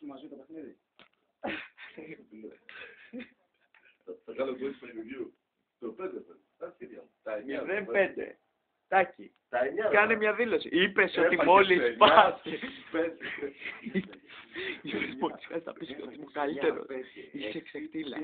παίξουμε μαζί το παιχνίδι. Θα κάνω voice preview. Το 5 τα σχέδια μου. Τα 0-5. Τάκη. Τα 9. Κάνε μια δήλωση. Είπες ότι Έπαθες μόλις 9, πας. 5. Είπες μόλις πας θα πεις ότι ήμουν καλύτερος. Πες, Είσαι ξεκτήλα.